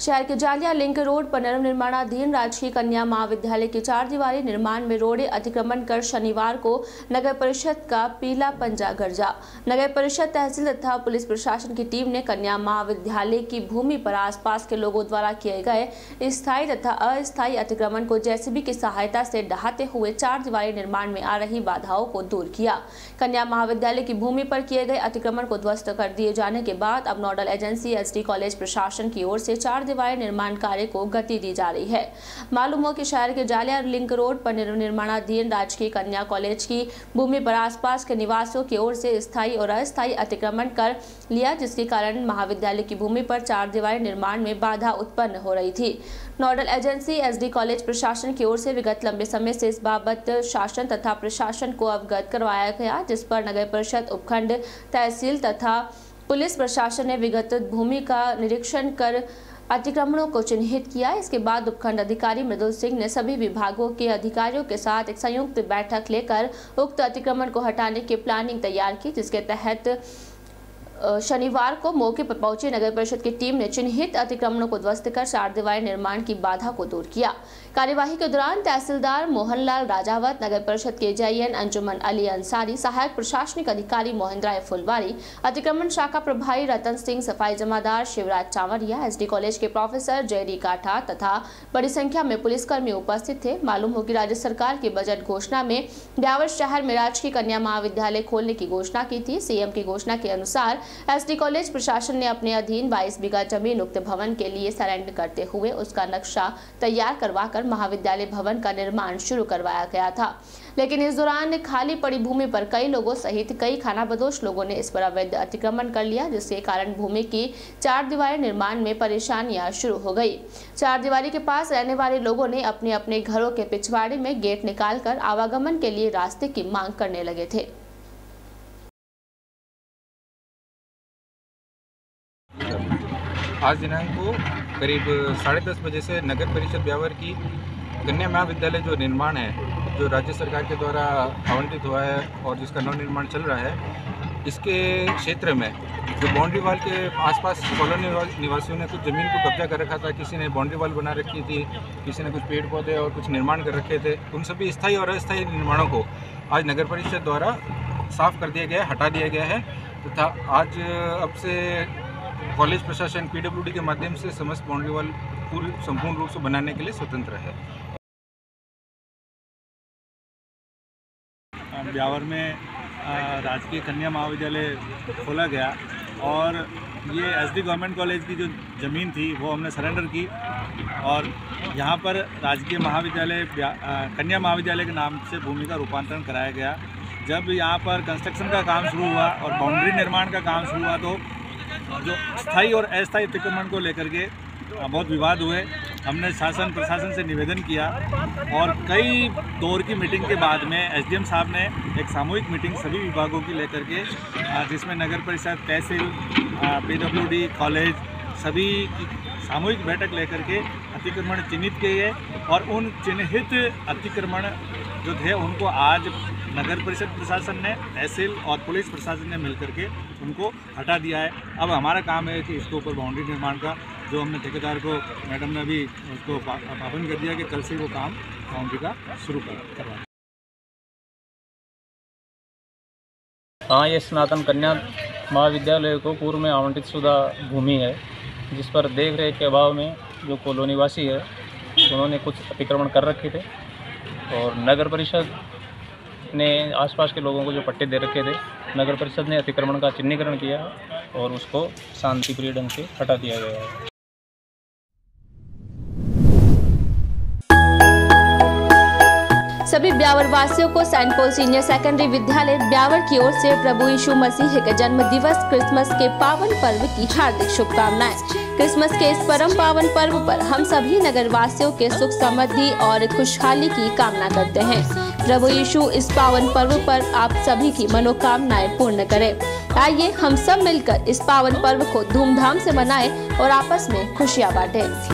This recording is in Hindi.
शहर के जालिया लिंक रोड पर निर्माणाधीन राजकीय कन्या महाविद्यालय के 4 दीवारी निर्माण में रोड़े अतिक्रमण कर शनिवार को नगर परिषद का पीला पंजा गरजा। नगर परिषद, तहसील तथा पुलिस प्रशासन की टीम ने कन्या महाविद्यालय की भूमि पर आसपास के लोगों द्वारा किए गए स्थायी तथा अस्थायी अतिक्रमण को जेसीबी की सहायता से ढहाते हुए 4 दीवारी निर्माण में आ रही बाधाओं को दूर किया। कन्या महाविद्यालय की भूमि पर किए गए अतिक्रमण को ध्वस्त कर दिए जाने के बाद अब नोडल एजेंसी एसडी कॉलेज प्रशासन की ओर से 4 दीवारी निर्माण कार्य को गति दी जा रही है। मालूम हो कि शहर के जालिया लिंक रोड पर निर्माणाधीन राजकीय कन्या कॉलेज की भूमि पर आसपास के निवासियों की ओर से स्थायी और अस्थायी अतिक्रमण कर लिया, जिसके कारण महाविद्यालय की भूमि पर 4 दीवारी निर्माण में बाधा उत्पन्न हो रही थी। नोडल एजेंसी एसडी कॉलेज प्रशासन की ओर से विगत लंबे समय से इस बाबत शासन तथा प्रशासन को अवगत करवाया गया, जिस पर नगर परिषद, उपखंड, तहसील तथा पुलिस प्रशासन ने विगत भूमि का निरीक्षण कर अतिक्रमणों को चिन्हित किया। इसके बाद उपखंड अधिकारी मृदुल सिंह ने सभी विभागों के अधिकारियों के साथ एक संयुक्त बैठक लेकर उक्त अतिक्रमण को हटाने की प्लानिंग तैयार की, जिसके तहत शनिवार को मौके पर पहुंची नगर परिषद की टीम ने चिन्हित अतिक्रमणों को ध्वस्त कर 4 दीवारी निर्माण की बाधा को दूर किया। कार्यवाही के दौरान तहसीलदार मोहनलाल राजावत, नगर परिषद के जेईएन अंजुमन अली अंसारी, सहायक प्रशासनिक अधिकारी मोहिंद्र राय फुलवारी, अतिक्रमण शाखा प्रभारी रतन सिंह, सफाई जमादार शिवराज चावरिया, एसडी कॉलेज के प्रोफेसर जयरी काठा तथा बड़ी संख्या में पुलिसकर्मी उपस्थित थे। मालूम हो कि राज्य सरकार की बजट घोषणा में ब्यावर शहर में राजकीय कन्या महाविद्यालय खोलने की घोषणा की थी। सीएम की घोषणा के अनुसार एसडी कॉलेज प्रशासन ने अपने अधीन 22 बीघा जमीन उक्त भवन के लिए सरेंडर करते हुए उसका नक्शा तैयार करवाकर महाविद्यालय भवन का निर्माण शुरू करवाया गया था। लेकिन इस दौरान खाली पड़ी भूमि पर कई लोगों सहित कई खानाबदोश लोगों ने इस पर अवैध अतिक्रमण कर लिया, जिसके कारण भूमि की 4 दीवारी निर्माण में परेशानियां शुरू हो गई। 4 दीवारी के पास रहने वाले लोगों ने अपने अपने घरों के पिछवाड़े में गेट निकालकर आवागमन के लिए रास्ते की मांग करने लगे थे। आज दिनांक को करीब 10:30 बजे से नगर परिषद ब्यावर की कन्या महाविद्यालय जो निर्माण है, जो राज्य सरकार के द्वारा आवंटित हुआ है और जिसका नव निर्माण चल रहा है, इसके क्षेत्र में जो बाउंड्री वाल के आसपास कॉलोनी निवासियों ने कुछ ज़मीन को कब्जा कर रखा था। किसी ने बाउंड्री वाल बना रखी थी, किसी ने कुछ पेड़ पौधे और कुछ निर्माण कर रखे थे। उन सभी स्थायी और अस्थायी निर्माणों को आज नगर परिषद द्वारा साफ कर दिया गया है, हटा दिया गया है तथा आज अब से कॉलेज प्रशासन पीडब्ल्यूडी के माध्यम से समस्त बाउंड्री वाल पूरी संपूर्ण रूप से बनाने के लिए स्वतंत्र है। ब्यावर में राजकीय कन्या महाविद्यालय खोला गया और ये एसडी गवर्नमेंट कॉलेज की जो ज़मीन थी वो हमने सरेंडर की और यहाँ पर राजकीय महाविद्यालय कन्या महाविद्यालय के नाम से भूमि का रूपांतरण कराया गया। जब यहाँ पर कंस्ट्रक्शन का काम शुरू हुआ और बाउंड्री निर्माण का काम शुरू हुआ तो जो स्थायी और अस्थायी अतिक्रमण को लेकर के बहुत विवाद हुए। हमने शासन प्रशासन से निवेदन किया और कई दौर की मीटिंग के बाद में एसडीएम साहब ने एक सामूहिक मीटिंग सभी विभागों की लेकर के, जिसमें नगर परिषद, तहसील, पीडब्ल्यूडी, कॉलेज सभी की सामूहिक बैठक लेकर के अतिक्रमण चिन्हित किए गए और उन चिन्हित अतिक्रमण जो थे उनको आज नगर परिषद प्रशासन ने, तहसील और पुलिस प्रशासन ने मिलकर के उनको हटा दिया है। अब हमारा काम है कि इसके ऊपर बाउंड्री निर्माण का जो हमने ठेकेदार को, मैडम ने अभी उसको पाबंद कर दिया कि कल से वो काम बाउंड्री का शुरू करवा। हाँ, ये सनातन कन्या महाविद्यालय को पूर्व में आवंटित शुदा भूमि है, जिस पर देख रेख के अभाव में जो कॉलोनीवासी है उन्होंने कुछ अतिक्रमण कर रखे थे और नगर परिषद ने आसपास के लोगों को जो पट्टे दे रखे थे, नगर परिषद ने अतिक्रमण का चिन्हीकरण किया और उसको शांतिप्रिय ढंग से हटा दिया गया है। सभी ब्यावर वासियों को सेंट पॉल सीनियर सेकेंडरी विद्यालय ब्यावर की ओर से प्रभु यीशु मसीह के जन्म दिवस क्रिसमस के पावन पर्व की हार्दिक शुभकामनाएं। क्रिसमस के इस परम पावन पर्व पर हम सभी नगर वासियों के सुख, समृद्धि और खुशहाली की कामना करते हैं। प्रभु यीशु इस पावन पर्व पर आप सभी की मनोकामनाएं पूर्ण करें। आइए हम सब मिलकर इस पावन पर्व को धूमधाम से मनाएं और आपस में खुशियां बांटें।